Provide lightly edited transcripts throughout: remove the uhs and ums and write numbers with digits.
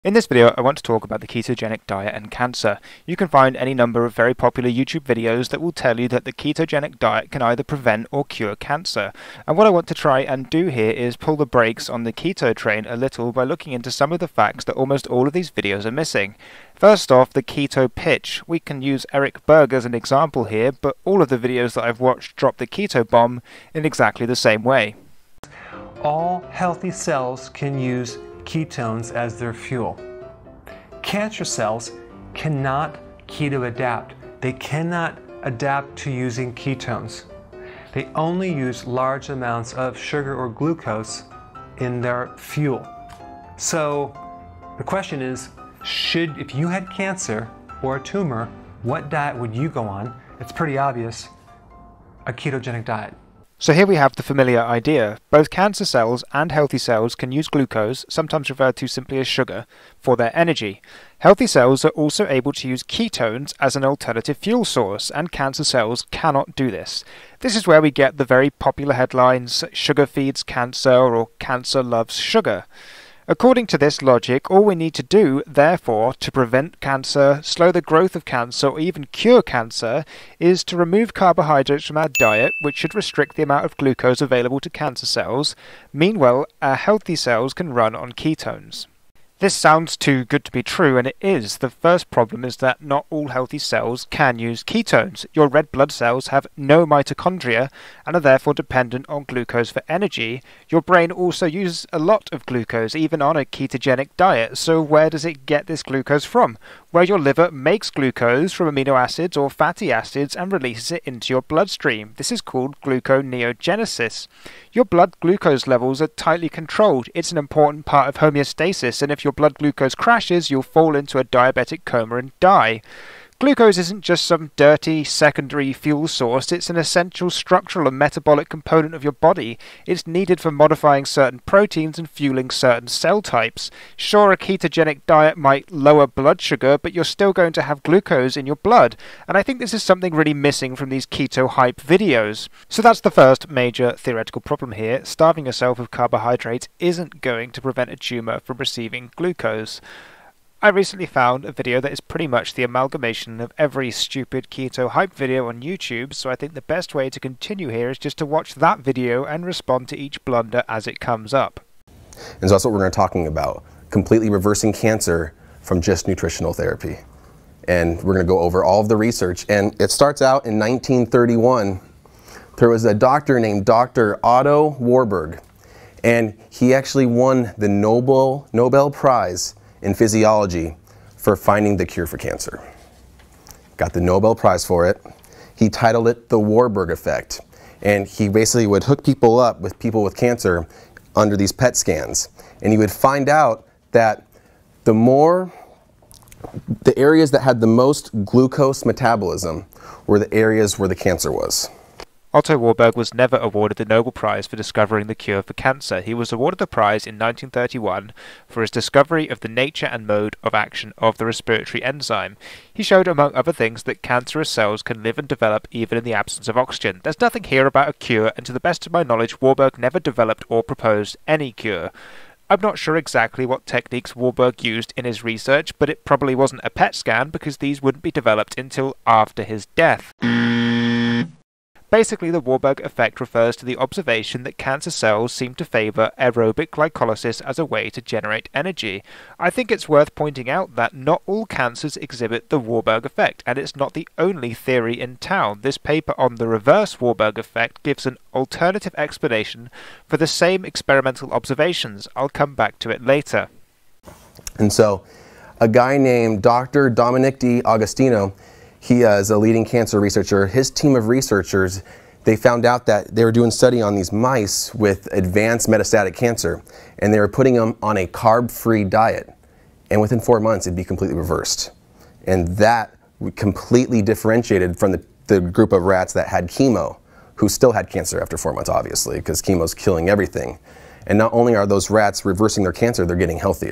In this video, I want to talk about the ketogenic diet and cancer. You can find any number of very popular YouTube videos that will tell you that the ketogenic diet can either prevent or cure cancer. And what I want to try and do here is pull the brakes on the keto train a little by looking into some of the facts that almost all of these videos are missing. First off, the keto pitch. We can use Eric Berg as an example here, but all of the videos that I've watched drop the keto bomb in exactly the same way. All healthy cells can use ketones as their fuel. Cancer cells cannot keto adapt. They cannot adapt to using ketones. They only use large amounts of sugar or glucose in their fuel. So the question is, if you had cancer or a tumor, what diet would you go on? It's pretty obvious, a ketogenic diet. So here we have the familiar idea. Both cancer cells and healthy cells can use glucose, sometimes referred to simply as sugar, for their energy. Healthy cells are also able to use ketones as an alternative fuel source, and cancer cells cannot do this. This is where we get the very popular headlines, "Sugar feeds cancer" or "Cancer loves sugar." According to this logic, all we need to do, therefore, to prevent cancer, slow the growth of cancer, or even cure cancer, is to remove carbohydrates from our diet, which should restrict the amount of glucose available to cancer cells. Meanwhile, our healthy cells can run on ketones. This sounds too good to be true, and it is. The first problem is that not all healthy cells can use ketones. Your red blood cells have no mitochondria and are therefore dependent on glucose for energy. Your brain also uses a lot of glucose, even on a ketogenic diet. So where does it get this glucose from? Well, your liver makes glucose from amino acids or fatty acids and releases it into your bloodstream. This is called gluconeogenesis. Your blood glucose levels are tightly controlled. It's an important part of homeostasis, and if your blood glucose crashes, you'll fall into a diabetic coma and die. Glucose isn't just some dirty secondary fuel source, it's an essential structural and metabolic component of your body. It's needed for modifying certain proteins and fueling certain cell types. Sure, a ketogenic diet might lower blood sugar, but you're still going to have glucose in your blood, and I think this is something really missing from these keto hype videos. So that's the first major theoretical problem here. Starving yourself of carbohydrates isn't going to prevent a tumor from receiving glucose. I recently found a video that is pretty much the amalgamation of every stupid keto hype video on YouTube, so I think the best way to continue here is just to watch that video and respond to each blunder as it comes up. And so that's what we're going to be talking about, completely reversing cancer from just nutritional therapy. And we're going to go over all of the research, and it starts out in 1931. There was a doctor named Dr. Otto Warburg, and he actually won the Nobel Prize in physiology for finding the cure for cancer. Got the Nobel Prize for it. He titled it the Warburg effect. And he basically would hook people up with people with cancer under these PET scans. And he would find out that the areas that had the most glucose metabolism were the areas where the cancer was. Otto Warburg was never awarded the Nobel Prize for discovering the cure for cancer. He was awarded the prize in 1931 for his discovery of the nature and mode of action of the respiratory enzyme. He showed, among other things, that cancerous cells can live and develop even in the absence of oxygen. There's nothing here about a cure, and to the best of my knowledge, Warburg never developed or proposed any cure. I'm not sure exactly what techniques Warburg used in his research, but it probably wasn't a PET scan because these wouldn't be developed until after his death. Basically, the Warburg effect refers to the observation that cancer cells seem to favor aerobic glycolysis as a way to generate energy. I think it's worth pointing out that not all cancers exhibit the Warburg effect, and it's not the only theory in town. This paper on the reverse Warburg effect gives an alternative explanation for the same experimental observations. I'll come back to it later. And so, a guy named Dr. Dominic D'Agostino, he is a leading cancer researcher. His team of researchers, they found out that they were doing a study on these mice with advanced metastatic cancer, and they were putting them on a carb-free diet. And within 4 months, it'd be completely reversed. And that completely differentiated from the group of rats that had chemo, who still had cancer after 4 months, obviously, because chemo's killing everything. And not only are those rats reversing their cancer, they're getting healthier.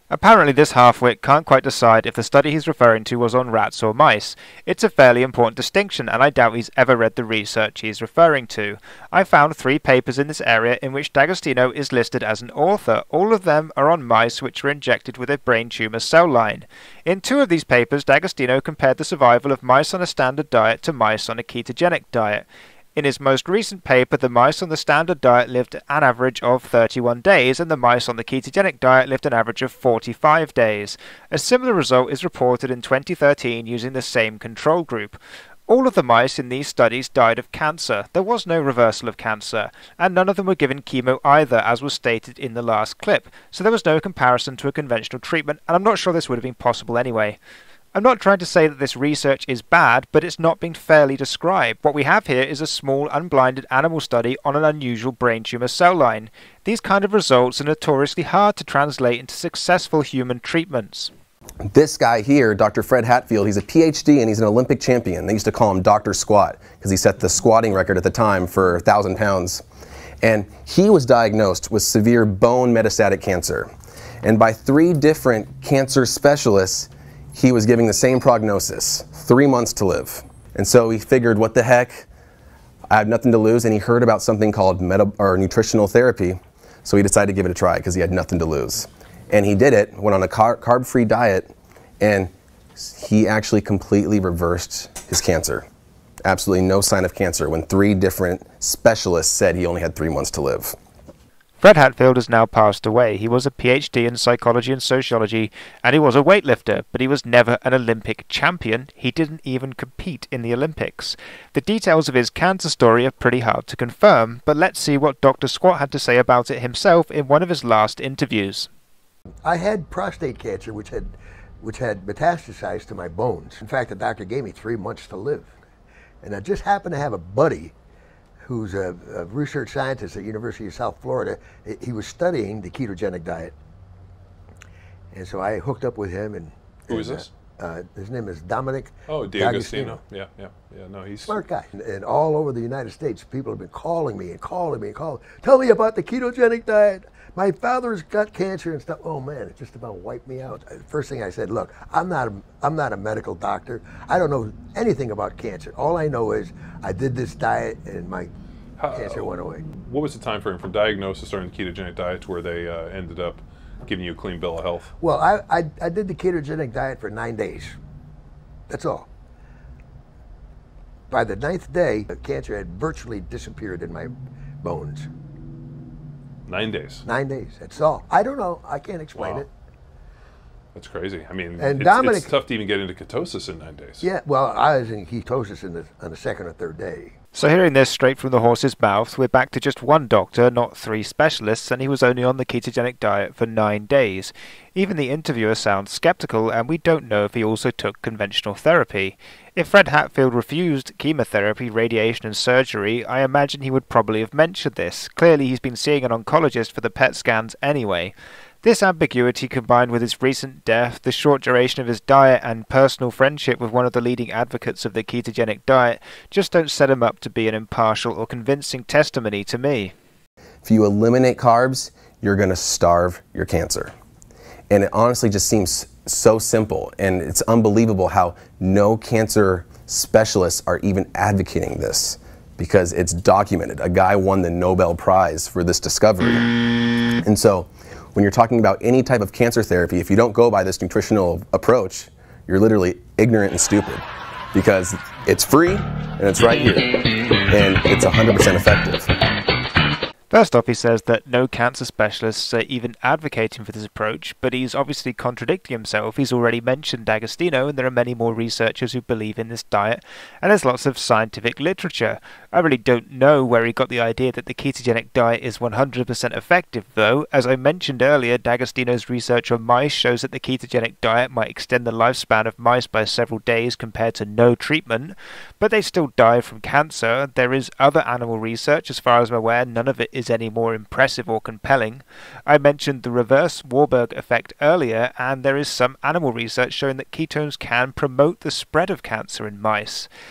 Apparently this halfwit can't quite decide if the study he's referring to was on rats or mice. It's a fairly important distinction, and I doubt he's ever read the research he's referring to. I found 3 papers in this area in which D'Agostino is listed as an author. All of them are on mice which were injected with a brain tumour cell line. In 2 of these papers, D'Agostino compared the survival of mice on a standard diet to mice on a ketogenic diet. In his most recent paper, the mice on the standard diet lived an average of 31 days, and the mice on the ketogenic diet lived an average of 45 days. A similar result is reported in 2013 using the same control group. All of the mice in these studies died of cancer. There was no reversal of cancer, and none of them were given chemo either, as was stated in the last clip, so there was no comparison to a conventional treatment, and I'm not sure this would have been possible anyway. I'm not trying to say that this research is bad, but it's not being fairly described. What we have here is a small, unblinded animal study on an unusual brain tumour cell line. These kind of results are notoriously hard to translate into successful human treatments. This guy here, Dr. Fred Hatfield, he's a PhD and he's an Olympic champion. They used to call him Dr. Squat because he set the squatting record at the time for 1,000 pounds. And he was diagnosed with severe bone metastatic cancer. And by 3 different cancer specialists, he was giving the same prognosis, 3 months to live. And so he figured, what the heck, I have nothing to lose, and he heard about something called nutritional therapy, so he decided to give it a try because he had nothing to lose. And he did it, went on a carb-free diet, and he actually completely reversed his cancer. Absolutely no sign of cancer when 3 different specialists said he only had 3 months to live. Fred Hatfield has now passed away. He was a PhD in psychology and sociology, and he was a weightlifter, but he was never an Olympic champion. He didn't even compete in the Olympics. The details of his cancer story are pretty hard to confirm, but let's see what Dr. Squat had to say about it himself in one of his last interviews. I had prostate cancer, which had metastasized to my bones. In fact, the doctor gave me 3 months to live. And I just happened to have a buddy who's a research scientist at University of South Florida. He was studying the ketogenic diet. And so I hooked up with him. And who is this? His name is Dominic. Oh, D'Agostino. Yeah. No, he's smart guy. And all over the United States, people have been calling me and calling me and calling. Tell me about the ketogenic diet. My father's got cancer and stuff. Oh man, it just about wiped me out. First thing I said, look, I'm not a medical doctor. I don't know anything about cancer. All I know is I did this diet and my cancer went away. What was the time frame from diagnosis during the ketogenic diet to where they ended up giving you a clean bill of health? Well, I did the ketogenic diet for 9 days. That's all. By the 9th day, the cancer had virtually disappeared in my bones. 9 days. 9 days. That's all. I don't know. I can't explain it. That's crazy. I mean, and it's tough to even get into ketosis in 9 days. Yeah. Well, I was in ketosis on the 2nd or 3rd day. So hearing this straight from the horse's mouth, we're back to just 1 doctor, not 3 specialists, and he was only on the ketogenic diet for 9 days. Even the interviewer sounds skeptical, and we don't know if he also took conventional therapy. If Fred Hatfield refused chemotherapy, radiation and surgery, I imagine he would probably have mentioned this. Clearly he's been seeing an oncologist for the PET scans anyway. This ambiguity, combined with his recent death, the short duration of his diet, and personal friendship with one of the leading advocates of the ketogenic diet, just don't set him up to be an impartial or convincing testimony to me. If you eliminate carbs, you're going to starve your cancer. And it honestly just seems so simple, and it's unbelievable how no cancer specialists are even advocating this, because it's documented. A guy won the Nobel Prize for this discovery. And so when you're talking about any type of cancer therapy, if you don't go by this nutritional approach, you're literally ignorant and stupid, because it's free and it's right here and it's 100% effective. First off, he says that no cancer specialists are even advocating for this approach, but he's obviously contradicting himself. He's already mentioned D'Agostino, and there are many more researchers who believe in this diet, and there's lots of scientific literature. I really don't know where he got the idea that the ketogenic diet is 100% effective, though. As I mentioned earlier, D'Agostino's research on mice shows that the ketogenic diet might extend the lifespan of mice by several days compared to no treatment, but they still die from cancer. There is other animal research, as far as I'm aware, none of it is any more impressive or compelling. I mentioned the reverse Warburg effect earlier, and there is some animal research showing that ketones can promote the spread of cancer in mice.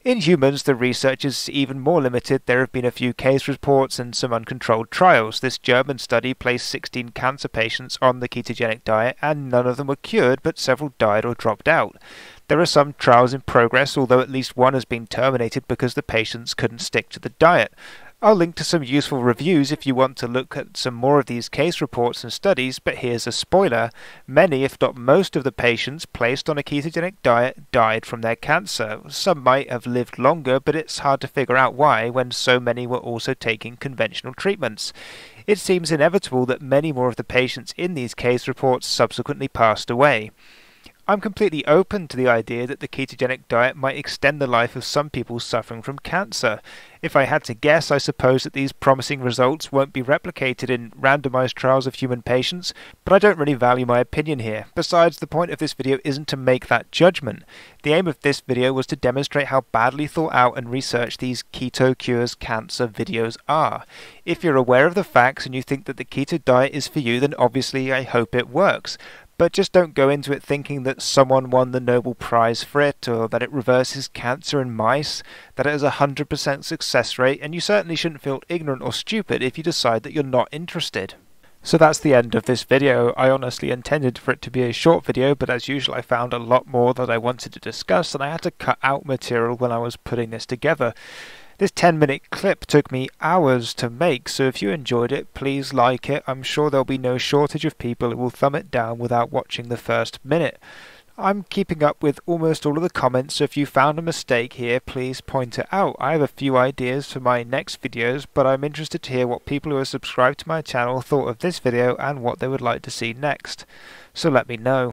In humans, the research is even more limited. There have been a few case reports and some uncontrolled trials. This German study placed 16 cancer patients on the ketogenic diet, and none of them were cured, but several died or dropped out. There are some trials in progress, although at least one has been terminated because the patients couldn't stick to the diet. I'll link to some useful reviews if you want to look at some more of these case reports and studies, but here's a spoiler. Many, if not most of the patients placed on a ketogenic diet died from their cancer. Some might have lived longer, but it's hard to figure out why when so many were also taking conventional treatments. It seems inevitable that many more of the patients in these case reports subsequently passed away. I'm completely open to the idea that the ketogenic diet might extend the life of some people suffering from cancer. If I had to guess, I suppose that these promising results won't be replicated in randomized trials of human patients, but I don't really value my opinion here. Besides, the point of this video isn't to make that judgment. The aim of this video was to demonstrate how badly thought out and researched these keto cures cancer videos are. If you're aware of the facts and you think that the keto diet is for you, then obviously I hope it works. But just don't go into it thinking that someone won the Nobel Prize for it, or that it reverses cancer in mice, that it has a 100% success rate, and you certainly shouldn't feel ignorant or stupid if you decide that you're not interested. So that's the end of this video. I honestly intended for it to be a short video, but as usual I found a lot more that I wanted to discuss, and I had to cut out material when I was putting this together. This 10-minute clip took me hours to make, so if you enjoyed it, please like it. I'm sure there'll be no shortage of people who will thumb it down without watching the first minute. I'm keeping up with almost all of the comments, so if you found a mistake here, please point it out. I have a few ideas for my next videos, but I'm interested to hear what people who are subscribed to my channel thought of this video and what they would like to see next. So let me know.